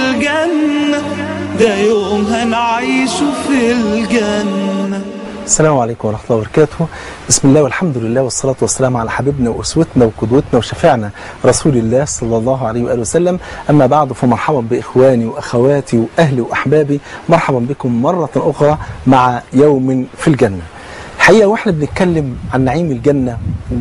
الجنة ده يوم هنعيشه في الجنة. السلام عليكم ورحمة الله وبركاته. بسم الله والحمد لله والصلاة والسلام على حبيبنا وأسوتنا وقدوتنا وشفيعنا رسول الله صلى الله عليه وآله وسلم. أما بعد فمرحبا بإخواني وأخواتي وأهلي وأحبابي، مرحبا بكم مرة أخرى مع يوم في الجنة. الحقيقة وإحنا بنتكلم عن نعيم الجنة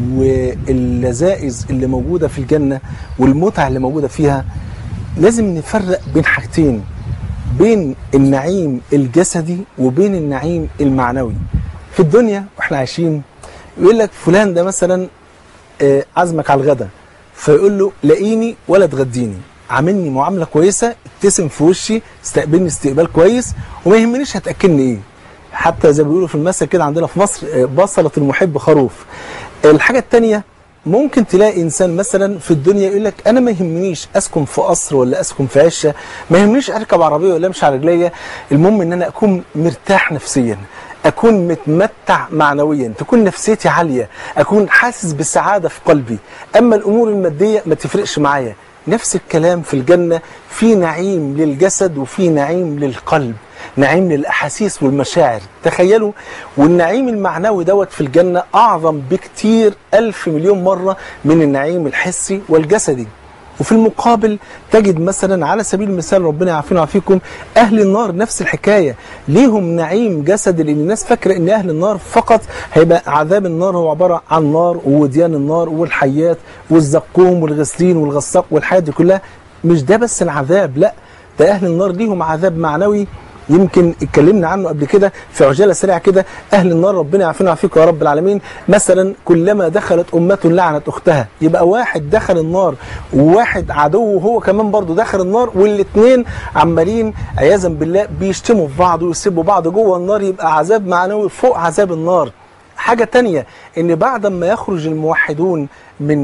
واللذائذ اللي موجودة في الجنة والمتع اللي موجودة فيها، لازم نفرق بين حاجتين، بين النعيم الجسدي وبين النعيم المعنوي. في الدنيا واحنا عايشين يقول لك فلان ده مثلا عزمك على الغدا، فيقول له لاقيني ولا تغديني، عاملني معامله كويسه، ابتسم في وشي، استقبلني استقبال كويس، وما يهمنيش هتاكلني ايه. حتى زي ما بيقولوا في المثل كده عندنا في مصر، بصلة المحب خروف. الحاجه الثانيه، ممكن تلاقي انسان مثلا في الدنيا يقول لك انا ما يهمنيش اسكن في قصر ولا اسكن في عشه، ما يهمنيش اركب عربيه ولا امشي على رجليا، المهم ان انا اكون مرتاح نفسيا، اكون متمتع معنويا، تكون نفسيتي عاليه، اكون حاسس بالسعاده في قلبي، اما الامور الماديه ما تفرقش معايا. نفس الكلام في الجنه، في نعيم للجسد وفي نعيم للقلب، نعيم للأحاسيس والمشاعر. تخيلوا، والنعيم المعنوي دوت في الجنة أعظم بكتير 1000 مليون مرة من النعيم الحسي والجسدي. وفي المقابل تجد مثلا على سبيل المثال، ربنا يعافينا ويعافيكم، أهل النار نفس الحكاية، ليهم نعيم جسدي، لأن الناس فاكرة أن أهل النار فقط هيبقى عذاب النار هو عبارة عن نار ووديان النار والحيات والزقوم والغسلين والغساق والحياة دي كلها. مش ده بس العذاب، لا، ده أهل النار ليهم عذاب معنوي يمكن اتكلمنا عنه قبل كده في عجاله سريعه كده. اهل النار ربنا يعافينا ويعافيكم يا رب العالمين، مثلا كلما دخلت امه لعنت اختها، يبقى واحد دخل النار وواحد عدو هو كمان برضه دخل النار، والاثنين عمالين عياذا بالله بيشتموا في بعض ويسبوا بعض جوه النار، يبقى عذاب معنوي فوق عذاب النار. حاجه تانية، ان بعد ما يخرج الموحدون من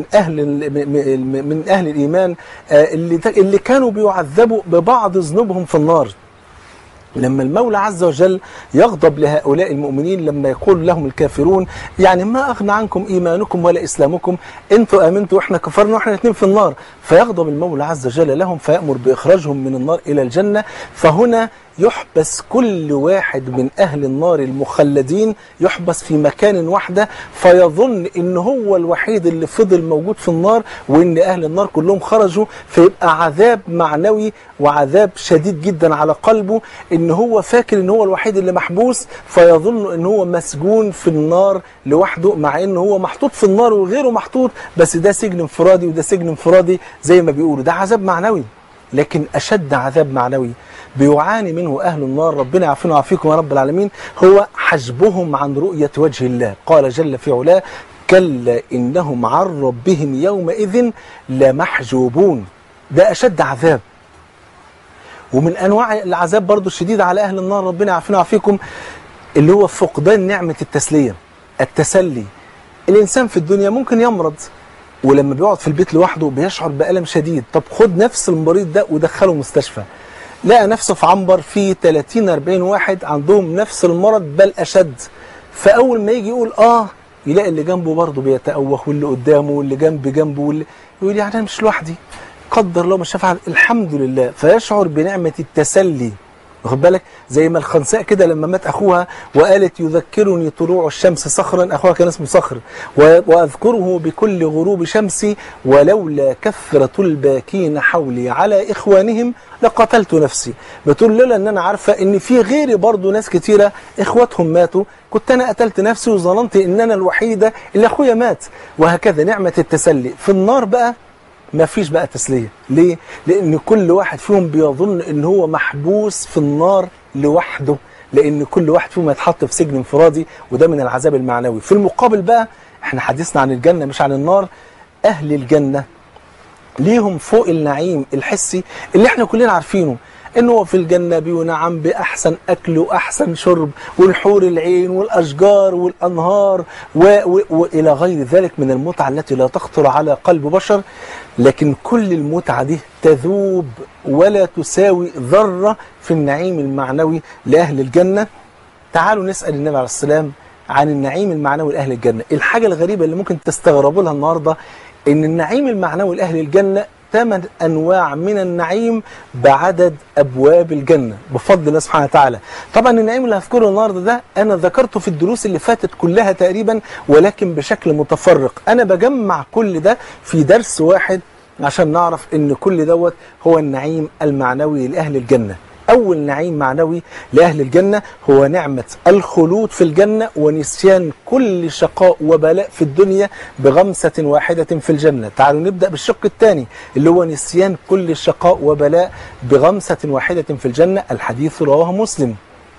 اهل الايمان اللي كانوا بيعذبوا ببعض ذنوبهم في النار، لما المولى عز وجل يغضب لهؤلاء المؤمنين لما يقول لهم الكافرون يعني ما أغنى عنكم إيمانكم ولا إسلامكم، أنتوا آمنتوا وإحنا كفرنا وإحنا الاثنين في النار، فيغضب المولى عز وجل لهم فيأمر بإخراجهم من النار إلى الجنة. فهنا يحبس كل واحد من أهل النار المخلدين، يحبس في مكان واحدة، فيظن إن هو الوحيد اللي فضل موجود في النار وإن أهل النار كلهم خرجوا، فيبقى عذاب معنوي وعذاب شديد جدا على قلبه، إن هو فاكر إن هو الوحيد اللي محبوس، فيظن إن هو مسجون في النار لوحده، مع إن هو محطوط في النار وغيره محطوط، بس ده سجن انفرادي وده سجن انفرادي زي ما بيقولوا. ده عذاب معنوي. لكن أشد عذاب معنوي بيعاني منه أهل النار، ربنا يعافينا ويعافيكم يا رب العالمين، هو حجبهم عن رؤية وجه الله. قال جل في علاه: كلا إنهم عن ربهم يومئذ لمحجوبون. ده أشد عذاب. ومن أنواع العذاب برضو الشديد على أهل النار، ربنا يعافينا ويعافيكم، اللي هو فقدان نعمة التسلية، التسلي. الإنسان في الدنيا ممكن يمرض، ولما بيقعد في البيت لوحده بيشعر بألم شديد. طب خد نفس المريض ده ودخله مستشفى، لقى نفسه في عنبر فيه 30-40 واحد عندهم نفس المرض بل أشد، فأول ما يجي يقول يلاقي اللي جنبه برضه بيتأوه، واللي قدامه واللي جنبه يقول يعني أنا مش لوحدي، قدر الله ما شاء فعل، الحمد لله. فيشعر بنعمة التسلي. واخد بالك؟ زي ما الخنساء كده لما مات أخوها وقالت: يذكرني طلوع الشمس صخرا، أخوها كان اسمه صخر، وأذكره بكل غروب شمسي، ولولا كثرة الباكين حولي على إخوانهم لقتلت نفسي. بتقول لولا أن أنا عارفة أن في غيري برضو ناس كتيرة إخواتهم ماتوا، كنت أنا قتلت نفسي وظننت أن أنا الوحيدة اللي أخويا مات. وهكذا نعمة التسلي. في النار بقى ما فيش بقى تسلية. ليه؟ لأن كل واحد فيهم بيظن أن هو محبوس في النار لوحده، لأن كل واحد فيهم يتحط في سجن انفرادي، وده من العذاب المعنوي. في المقابل بقى، احنا حديثنا عن الجنة مش عن النار. أهل الجنة ليهم فوق النعيم الحسي اللي احنا كلنا عارفينه، انه هو في الجنة بينعم بأحسن أكل وأحسن شرب، والحور العين والأشجار والأنهار وإلى غير ذلك من المتعة التي لا تخطر على قلب بشر. لكن كل المتعة دي تذوب ولا تساوي ذرة في النعيم المعنوي لأهل الجنة. تعالوا نسأل النبي عليه السلام عن النعيم المعنوي لأهل الجنة. الحاجة الغريبة اللي ممكن تستغربوا لها النهاردة، ان النعيم المعنوي لأهل الجنة 8 أنواع من النعيم بعدد أبواب الجنة بفضل الله سبحانه وتعالى. طبعا النعيم اللي هذكره النهارده ده أنا ذكرته في الدروس اللي فاتت كلها تقريبا، ولكن بشكل متفرق. أنا بجمع كل ده في درس واحد عشان نعرف إن كل دوت هو النعيم المعنوي لأهل الجنة. أول نعيم معنوي لأهل الجنة هو نعمة الخلود في الجنة ونسيان كل شقاء وبلاء في الدنيا بغمسة واحدة في الجنة. تعالوا نبدأ بالشق الثاني اللي هو نسيان كل شقاء وبلاء بغمسة واحدة في الجنة. الحديث رواه مسلم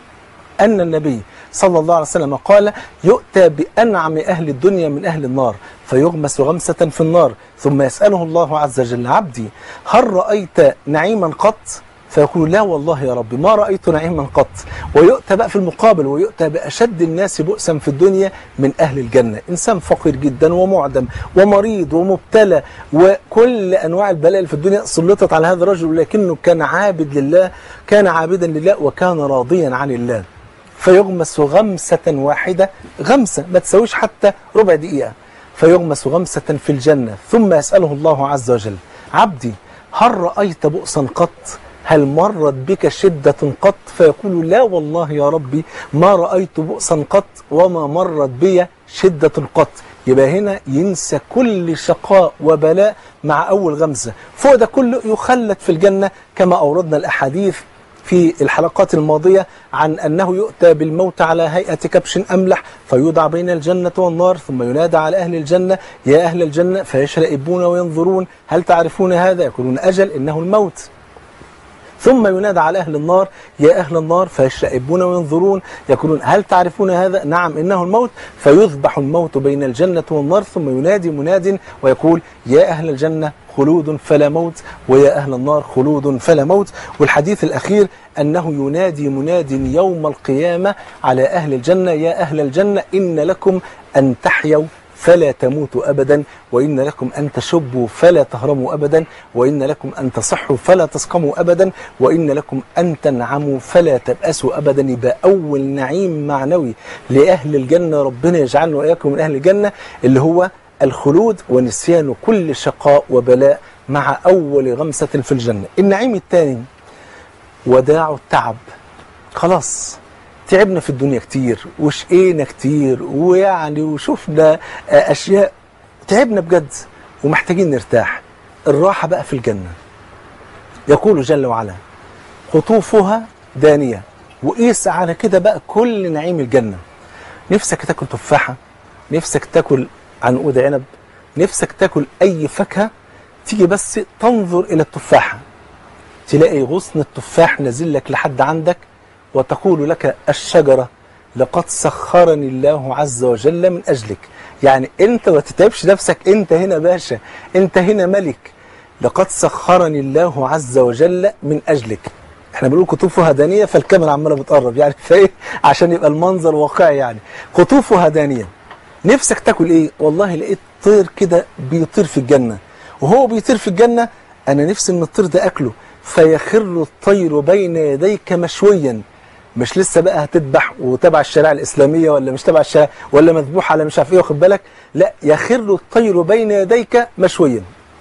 أن النبي صلى الله عليه وسلم قال: يؤتى بأنعم أهل الدنيا من أهل النار فيغمس غمسة في النار ثم يسأله الله عز وجل: عبدي هل رأيت نعيما قط؟ فيقول: لا والله يا رب ما رأيت نعيما قط. ويؤتى بقى في المقابل ويؤتى بأشد الناس بؤسا في الدنيا من أهل الجنة، إنسان فقير جدا ومعدم ومريض ومبتلى وكل أنواع البلاء اللي في الدنيا سلطت على هذا الرجل، لكنه كان عابد لله، كان عابدا لله وكان راضيا عن الله. فيغمس غمسة واحدة، غمسة ما تسويش حتى ربع دقيقة، فيغمس غمسة في الجنة ثم يسأله الله عز وجل: عبدي هل رأيت بؤسا قط؟ هل مرت بك شدة قط؟ فيقول: لا والله يا ربي ما رأيت بؤسا قط وما مرت بي شدة قط. يبقى هنا ينسى كل شقاء وبلاء مع أول غمزة. فوق ده كله يخلد في الجنة كما أوردنا الأحاديث في الحلقات الماضية عن أنه يؤتى بالموت على هيئة كبش أملح فيوضع بين الجنة والنار ثم ينادى على أهل الجنة: يا أهل الجنة، فيشرئبون وينظرون: هل تعرفون هذا؟ يقولون: أجل إنه الموت. ثم ينادى على أهل النار: يا أهل النار، فيشرئبون وينظرون يقولون: هل تعرفون هذا؟ نعم إنه الموت. فيذبح الموت بين الجنة والنار ثم ينادي مناد ويقول: يا أهل الجنة خلود فلا موت، ويا أهل النار خلود فلا موت. والحديث الأخير أنه ينادي مناد يوم القيامة على أهل الجنة: يا أهل الجنة إن لكم أن تحيوا فلا تموتوا أبدا، وإن لكم أن تشبوا فلا تهرموا أبدا، وإن لكم أن تصحوا فلا تسقموا أبدا، وإن لكم أن تنعموا فلا تبأسوا أبدا. يبقى أول نعيم معنوي لأهل الجنة، ربنا يجعلنا وإياكم من أهل الجنة، اللي هو الخلود ونسيان كل شقاء وبلاء مع أول غمسة في الجنة. النعيم الثاني وداع التعب. خلاص تعبنا في الدنيا كتير وشقينا كتير ويعني وشفنا أشياء، تعبنا بجد ومحتاجين نرتاح. الراحة بقى في الجنة. يقول جل وعلا: قطوفها دانية. وقيس على كده بقى كل نعيم الجنة. نفسك تاكل تفاحة، نفسك تاكل عنقود عنب، نفسك تاكل أي فاكهة، تيجي بس تنظر إلى التفاحة تلاقي غصن التفاح نازل لك لحد عندك، وتقول لك الشجرة: لقد سخرني الله عز وجل من أجلك. يعني أنت ما تتعبش نفسك، أنت هنا باشا، أنت هنا ملك. لقد سخرني الله عز وجل من أجلك. احنا بنقول قطوفها دانية فالكاميرا عمالة بتقرب يعني فايه عشان يبقى المنظر واقعي. يعني قطوفها دانية. نفسك تاكل ايه؟ والله لقيت طير كده بيطير في الجنة، وهو بيطير في الجنة أنا نفسي من الطير ده أكله. فيخر الطير بين يديك مشويا. مش لسه بقى هتذبح وتبع الشريعة الإسلامية ولا مش تبع الشريعة ولا مذبوح على مش عارف ايه، واخد بالك؟ لا، يخر الطير بين يديك مشويا.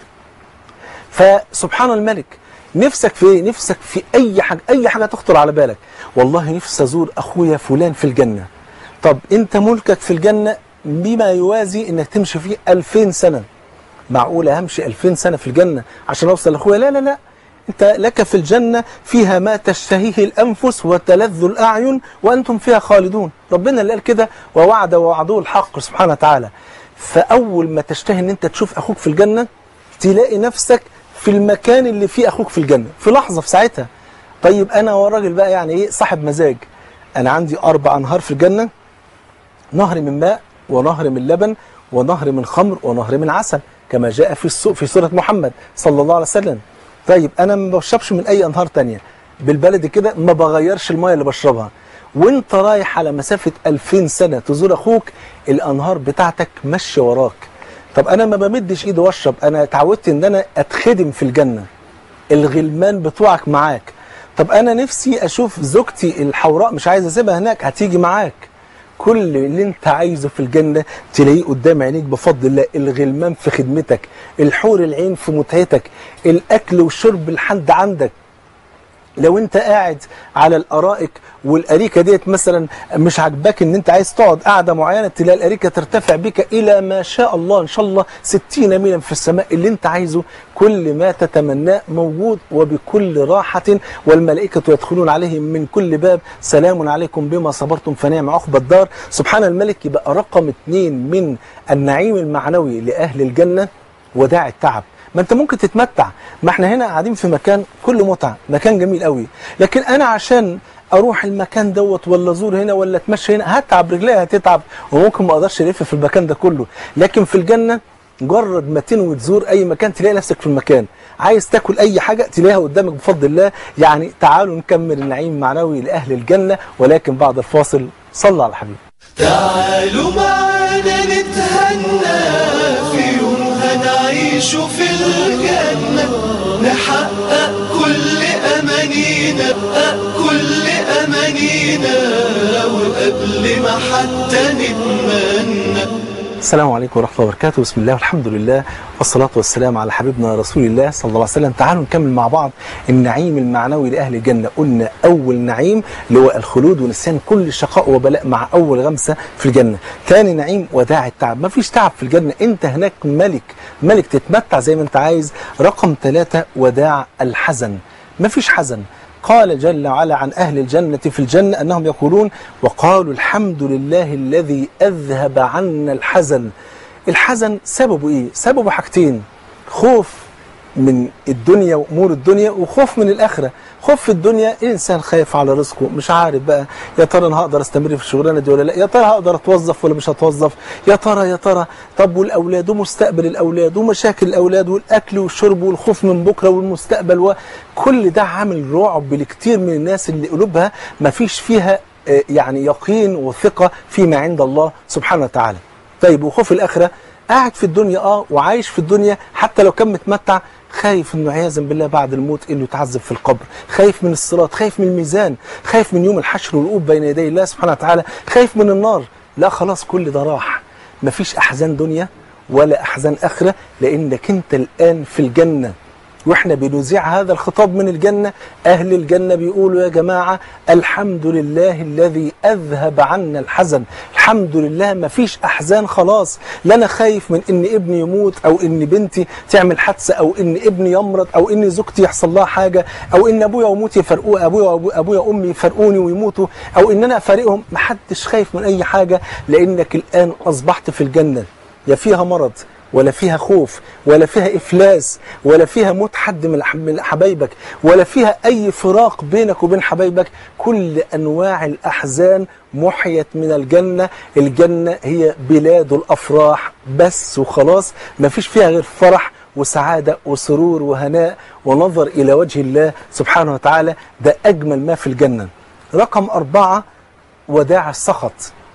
فسبحان الملك. نفسك في ايه؟ نفسك في اي حاجة، اي حاجة تخطر على بالك. والله نفسي ازور اخويا فلان في الجنة. طب انت ملكك في الجنة بما يوازي انك تمشي فيه 2000 سنة. معقولة همشي 2000 سنة في الجنة عشان اوصل لاخويا؟ لا لا لا، انت لك في الجنة فيها ما تشتهيه الانفس وتلذ الاعين وانتم فيها خالدون. ربنا اللي قال كده: ووعد ووعده الحق سبحانه وتعالى. فاول ما تشتهي ان انت تشوف اخوك في الجنة تلاقي نفسك في المكان اللي فيه اخوك في الجنة في لحظة، في ساعتها. طيب انا والراجل بقى يعني ايه صاحب مزاج، انا عندي 4 انهار في الجنة: نهر من ماء، ونهر من لبن، ونهر من خمر، ونهر من عسل، كما جاء في سورة محمد صلى الله عليه وسلم. طيب انا ما بشربش من اي انهار تانية، بالبلد كده ما بغيرش المية اللي بشربها. وانت رايح على مسافة 2000 سنة تزور اخوك، الانهار بتاعتك ماشية وراك. طب انا ما بمدش ايدي واشرب، انا اتعودت ان انا اتخدم في الجنة، الغلمان بتوعك معاك. طب انا نفسي اشوف زوجتي الحوراء مش عايز اسيبها هناك، هتيجي معاك. كل اللي انت عايزه في الجنة تلاقيه قدام عينيك بفضل الله. الغلمان في خدمتك، الحور العين في متعتك، الأكل والشرب لحد عندك. لو انت قاعد على الارائك والاريكه ديت مثلا مش عاجباك ان انت عايز تقعد قاعده معينه، تلاقي الاريكه ترتفع بك الى ما شاء الله ان شاء الله 60 ميلا في السماء. اللي انت عايزه كل ما تتمناه موجود وبكل راحه، والملائكه يدخلون عليهم من كل باب سلام عليكم بما صبرتم فنعم عقبى الدار. سبحان الملك. يبقى رقم 2 من النعيم المعنوي لاهل الجنه وداع التعب. ما انت ممكن تتمتع، ما احنا هنا قاعدين في مكان كله متعه، مكان جميل قوي، لكن انا عشان اروح المكان دوت ولا ازور هنا ولا اتمشى هنا هتعب، رجليها هتتعب وممكن ما اقدرش الف في المكان ده كله. لكن في الجنه مجرد ما تنوي تزور اي مكان تلاقي نفسك في المكان، عايز تاكل اي حاجه تلاقيها قدامك بفضل الله. يعني تعالوا نكمل النعيم المعنوي لاهل الجنه، ولكن بعد الفاصل صلى على الحبيب. تعالوا معانا نتهنى في يوم هنعيش في الجنة، نحقق كل أمانينا، كل أمانينا، وقبل ما حتى نتمنى. السلام عليكم ورحمة الله وبركاته. بسم الله والحمد لله والصلاة والسلام على حبيبنا رسول الله صلى الله عليه وسلم. تعالوا نكمل مع بعض النعيم المعنوي لأهل الجنة. قلنا أول نعيم اللي هو الخلود ونسيان كل شقاء وبلاء مع أول غمسة في الجنة. ثاني نعيم وداع التعب، ما فيش تعب في الجنة، أنت هناك ملك تتمتع زي ما أنت عايز. رقم 3 وداع الحزن، ما فيش حزن. قال جل وعلا عن أهل الجنة في الجنة أنهم يقولون وقالوا الحمد لله الذي أذهب عنا الحزن. الحزن سببه إيه؟ سببه حاجتين: خوف من الدنيا وأمور الدنيا، وخوف من الآخرة. خوف في الدنيا، الإنسان خايف على رزقه، مش عارف بقى يا ترى أنا هقدر أستمر في الشغلانة دي ولا لا، يا ترى هقدر أتوظف ولا مش هتوظف، يا ترى طب والأولاد ومستقبل الأولاد ومشاكل الأولاد والأكل والشرب والخوف من بكرة والمستقبل، وكل ده عامل رعب لكتير من الناس اللي قلوبها ما فيش فيها يعني يقين وثقة فيما عند الله سبحانه وتعالى. طيب وخوف الآخرة، قاعد في الدنيا وعايش في الدنيا حتى لو كان متمتع، خايف انه عياذا بالله بعد الموت انه يتعذب في القبر، خايف من الصراط، خايف من الميزان، خايف من يوم الحشر والوقوف بين يدي الله سبحانه وتعالى، خايف من النار. لا خلاص كل ده راح، مفيش احزان دنيا ولا احزان اخره، لانك انت الان في الجنه. واحنا بنذيع هذا الخطاب من الجنة، أهل الجنة بيقولوا يا جماعة الحمد لله الذي أذهب عنا الحزن. الحمد لله ما فيش أحزان خلاص، لا أنا خايف من إن ابني يموت، أو إن بنتي تعمل حادثة، أو إن ابني يمرض، أو إن زوجتي يحصل لها حاجة، أو إن أبويا وأمي يفرقوا، أبويا وأمي يفرقوني ويموتوا، أو إن أنا أفارقهم. محدش خايف من أي حاجة، لأنك الآن أصبحت في الجنة. يا فيها مرض ولا فيها خوف ولا فيها إفلاس ولا فيها موت حد من حبايبك ولا فيها أي فراق بينك وبين حبايبك. كل أنواع الأحزان محيت من الجنة. الجنة هي بلاد الأفراح بس وخلاص، ما فيش فيها غير فرح وسعادة وسرور وهناء ونظر إلى وجه الله سبحانه وتعالى. ده أجمل ما في الجنة. رقم 4 وداع السخط.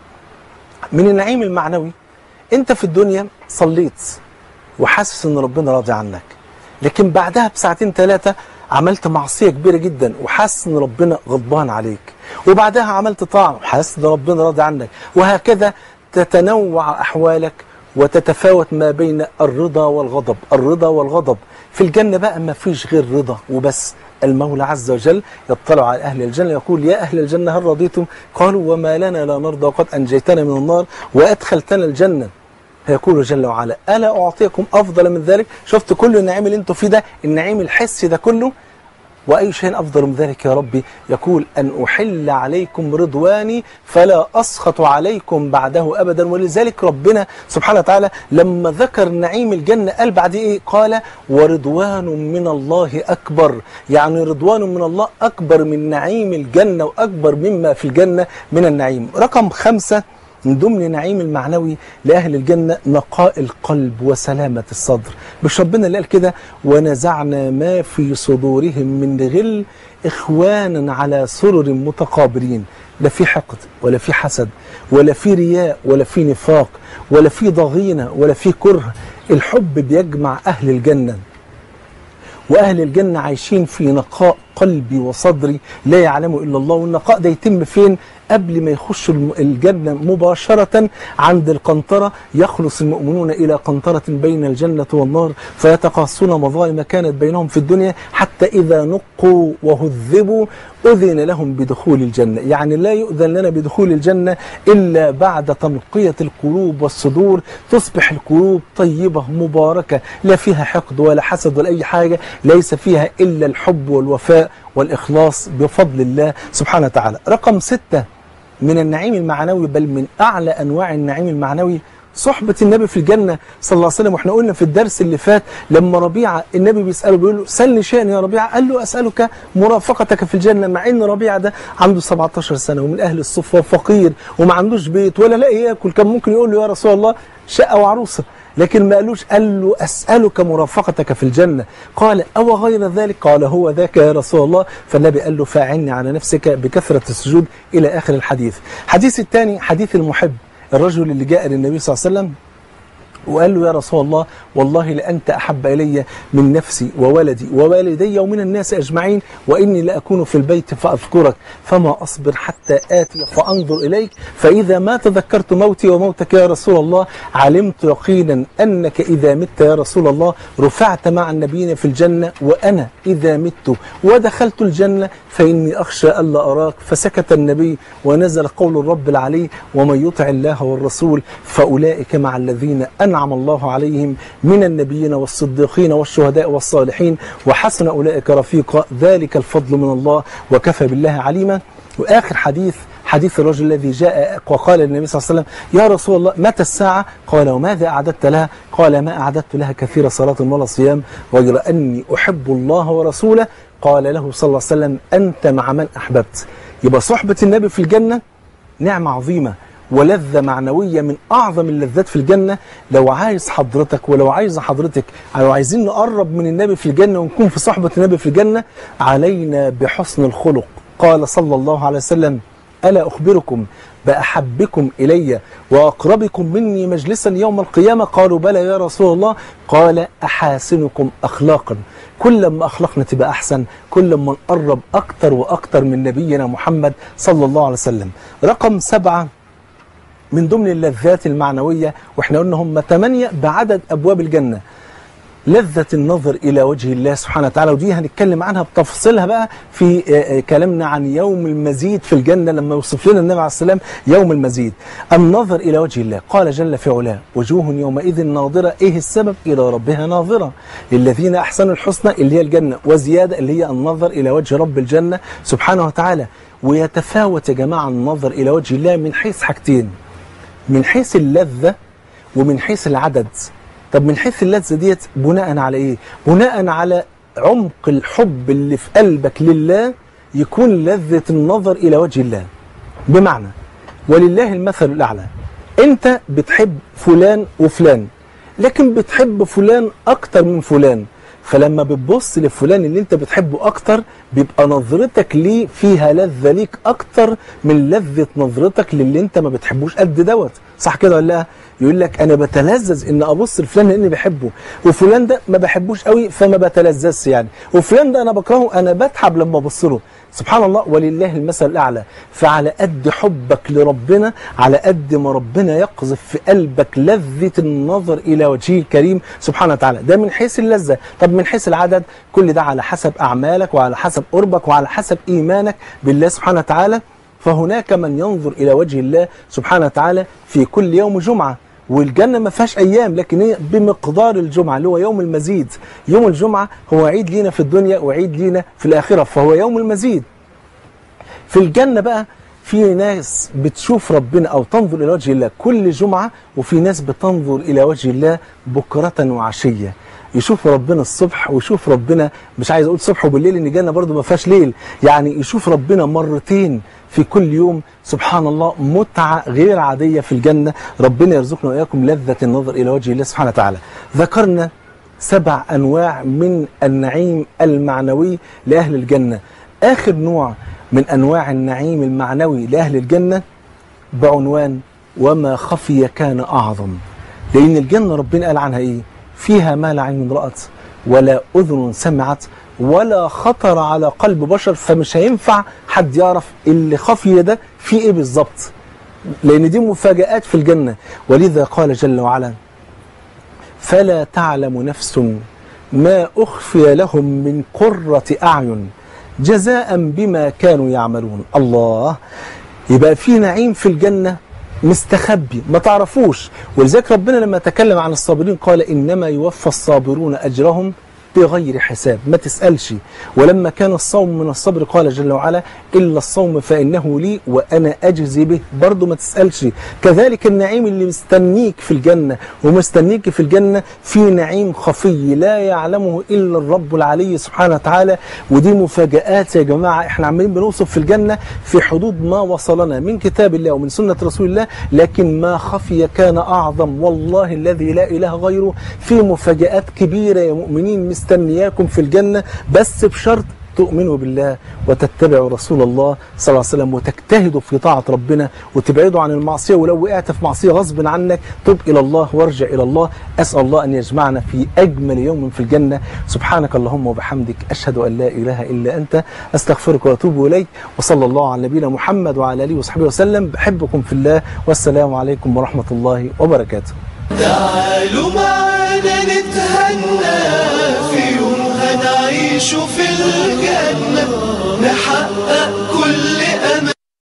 من النعيم المعنوي، انت في الدنيا صليت وحاسس ان ربنا راضي عنك، لكن بعدها بساعتين 3 عملت معصية كبيرة جدا وحاسس ان ربنا غضبان عليك، وبعدها عملت طاعة وحاسس ان ربنا راضي عنك، وهكذا تتنوع احوالك وتتفاوت ما بين الرضا والغضب. الرضا والغضب في الجنة بقى ما فيش غير رضا وبس. المولى عز وجل يطلع على أهل الجنة يقول يا أهل الجنة هل رضيتم؟ قالوا وما لنا لا نرضى وقد أنجيتنا من النار وأدخلتنا الجنة. فيقول جل وعلا ألا أعطيكم أفضل من ذلك؟ شفت كل النعيم اللي انتوا فيه ده، النعيم الحسي ده كله، وأي شيء أفضل من ذلك يا ربي؟ يقول أن أحل عليكم رضواني فلا أسخط عليكم بعده أبدا. ولذلك ربنا سبحانه وتعالى لما ذكر نعيم الجنة قال بعد إيه؟ قال ورضوان من الله أكبر. يعني رضوان من الله أكبر من نعيم الجنة وأكبر مما في الجنة من النعيم. رقم 5 من ضمن نعيم المعنوي لأهل الجنة نقاء القلب وسلامة الصدر. مش ربنا اللي قال كده ونزعنا ما في صدورهم من غل إخوانا على سرر متقابلين؟ لا في حقد ولا في حسد ولا في رياء ولا في نفاق ولا في ضغينة ولا في كره. الحب بيجمع أهل الجنة، وأهل الجنة عايشين في نقاء قلبي وصدري لا يعلم إلا الله. والنقاء ده يتم فين؟ قبل ما يخشوا الجنة مباشرة عند القنطرة يخلص المؤمنون إلى قنطرة بين الجنة والنار فيتقاصون مظالم كانت بينهم في الدنيا حتى إذا نقوا وهذبوا أذن لهم بدخول الجنة. يعني لا يؤذن لنا بدخول الجنة إلا بعد تنقية القلوب والصدور، تصبح القلوب طيبة مباركة لا فيها حقد ولا حسد ولا أي حاجة، ليس فيها إلا الحب والوفاء والإخلاص بفضل الله سبحانه وتعالى. رقم 6 من النعيم المعنوي، بل من أعلى أنواع النعيم المعنوي، صحبة النبي في الجنة صلى الله عليه وسلم. واحنا قلنا في الدرس اللي فات لما ربيعة النبي بيسأله بيقول له سلني شيئا يا ربيعة، قال له أسألك مرافقتك في الجنة، مع ان ربيعة ده عنده 17 سنة ومن أهل الصفة وفقير وما عندوش بيت ولا لاقي ياكل، كان ممكن يقول له يا رسول الله شقة وعروسة، لكن ما قالوش، قال له أسألك مرافقتك في الجنة. قال أو غير ذلك؟ قال هو ذاك يا رسول الله. فالنبي قال له فاعني على نفسك بكثرة السجود إلى آخر الحديث. الحديث الثاني حديث المحب، الرجل اللي جاء للنبي صلى الله عليه وسلم وقال له يا رسول الله والله لأنت أحب إلي من نفسي وولدي ووالدي ومن الناس أجمعين، وإني لأكون في البيت فأذكرك فما أصبر حتى آتي فأنظر إليك، فإذا ما تذكرت موتي وموتك يا رسول الله علمت يقينا أنك إذا مت يا رسول الله رفعت مع النبيين في الجنة، وأنا إذا مت ودخلت الجنة فإني أخشى ألا أراك. فسكت النبي ونزل قول الرب العلي ومن يطع الله والرسول فأولئك مع الذين أنعم الله عليهم من النبيين والصديقين والشهداء والصالحين وحسن أولئك رفيقا ذلك الفضل من الله وكفى بالله عليما. وآخر حديث الرجل الذي جاء وقال للنبي صلى الله عليه وسلم يا رسول الله متى الساعة؟ قال وماذا أعددت لها؟ قال ما أعددت لها كثير صلاة ولا صيام غير أني أحب الله ورسوله. قال له صلى الله عليه وسلم أنت مع من أحببت. يبقى صحبة النبي في الجنة نعمة عظيمة ولذة معنوية من أعظم اللذات في الجنة. لو عايز حضرتك ولو عايز حضرتك لو عايزين نقرب من النبي في الجنة ونكون في صحبة النبي في الجنة علينا بحسن الخلق. قال صلى الله عليه وسلم ألا أخبركم بأحبكم إلي وأقربكم مني مجلسا يوم القيامة؟ قالوا بلى يا رسول الله. قال أحاسنكم أخلاقا. كل ما أخلاقنا تبقى أحسن كل ما نقرب أكتر وأكتر من نبينا محمد صلى الله عليه وسلم. رقم 7 من ضمن اللذات المعنوية، واحنا قلنا هم 8 بعدد أبواب الجنة، لذة النظر إلى وجه الله سبحانه وتعالى، ودي هنتكلم عنها بتفصيلها بقى في كلامنا عن يوم المزيد في الجنة لما يوصف لنا النبي عليه السلام يوم المزيد. النظر إلى وجه الله، قال جل في علاه وجوه يومئذ ناظرة. إيه السبب؟ إلى ربها ناظرة. للذين أحسنوا الحسنى اللي هي الجنة وزيادة اللي هي النظر إلى وجه رب الجنة سبحانه وتعالى. ويتفاوت يا جماعة النظر إلى وجه الله من حيث حاجتين، من حيث اللذة ومن حيث العدد. طب من حيث اللذة ديت بناء على ايه؟ بناء على عمق الحب اللي في قلبك لله يكون لذة النظر الى وجه الله. بمعنى ولله المثل الاعلى، انت بتحب فلان وفلان لكن بتحب فلان اكتر من فلان، فلما بتبص لفلان اللي انت بتحبه اكتر بيبقى نظرتك ليه فيها لذة ليك اكتر من لذة نظرتك للي انت ما بتحبوش قد دوت. صح كده ولا لا؟ يقول لك انا بتلذذ ان ابص لفلان لاني بحبه، وفلان ده ما بحبوش قوي فما بتلذذش يعني، وفلان ده انا بكرهه انا بتعب لما ابص له. سبحان الله ولله المثل الاعلى. فعلى قد حبك لربنا على قد ما ربنا يقذف في قلبك لذة النظر الى وجهه الكريم سبحانه وتعالى. ده من حيث اللذة. طب من حيث العدد، كل ده على حسب اعمالك وعلى حسب قربك وعلى حسب ايمانك بالله سبحانه وتعالى. فهناك من ينظر الى وجه الله سبحانه وتعالى في كل يوم جمعة، والجنة ما فيهاش أيام لكن هي بمقدار الجمعة اللي هو يوم المزيد. يوم الجمعة هو عيد لينا في الدنيا وعيد لينا في الآخرة، فهو يوم المزيد. في الجنة بقى في ناس بتشوف ربنا أو تنظر إلى وجه الله كل جمعة، وفي ناس بتنظر إلى وجه الله بكرة وعشية. يشوف ربنا الصبح ويشوف ربنا، مش عايز أقول صبح وبالليل إن الجنة برضو ما فيهاش ليل، يعني يشوف ربنا مرتين في كل يوم. سبحان الله متعة غير عادية في الجنة. ربنا يرزقنا وإياكم لذة النظر إلى وجه الله سبحانه وتعالى. ذكرنا 7 أنواع من النعيم المعنوي لأهل الجنة. آخر نوع من أنواع النعيم المعنوي لأهل الجنة بعنوان وما خفي كان أعظم. لأن الجنة ربنا قال عنها إيه؟ فيها ما لا عين رأت ولا أذن سمعت ولا خطر على قلب بشر، فمش هينفع حد يعرف اللي خفي ده فيه ايه بالظبط، لان دي مفاجآت في الجنة. ولذا قال جل وعلا: فلا تعلم نفس ما أخفي لهم من قرة أعين جزاء بما كانوا يعملون. الله، يبقى في نعيم في الجنة مستخبي ما تعرفوش. ولذلك ربنا لما تكلم عن الصابرين قال: إنما يوفى الصابرون أجرهم بغير حساب، ما تسألش. ولما كان الصوم من الصبر قال جل وعلا: إلا الصوم فإنه لي وأنا أجزي به، برضو ما تسألش. كذلك النعيم اللي مستنيك في الجنة ومستنيك في الجنة في نعيم خفي لا يعلمه إلا الرب العلي سبحانه وتعالى. ودي مفاجآت يا جماعة، احنا عمالين بنوصف في الجنة في حدود ما وصلنا من كتاب الله ومن سنة رسول الله، لكن ما خفي كان أعظم. والله الذي لا إله غيره في مفاجآت كبيرة يا مؤمنين مستنياكم في الجنة، بس بشرط تؤمنوا بالله وتتبعوا رسول الله صلى الله عليه وسلم وتجتهدوا في طاعة ربنا وتبعدوا عن المعصية. ولو وقعت في معصية غصب عنك تب إلى الله وارجع إلى الله. أسأل الله أن يجمعنا في أجمل يوم في الجنة. سبحانك اللهم وبحمدك، أشهد أن لا إله إلا أنت، أستغفرك وأتوب إليك. وصلى الله على نبينا محمد وعلى آله وصحبه وسلم. بحبكم في الله، والسلام عليكم ورحمة الله وبركاته. تعالوا معنا نتهنى في يوم هنعيش في الجنة، نحقق كل